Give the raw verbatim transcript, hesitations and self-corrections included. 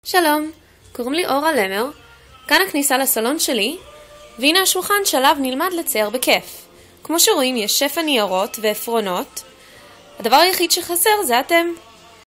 שלום, קוראים לי אורה למר, כאן הכניסה לסלון שלי, והנה השולחן שעליו נלמד לצייר בכיף. כמו שרואים יש שפע ניירות ועפרונות, הדבר היחיד שחסר זה אתם.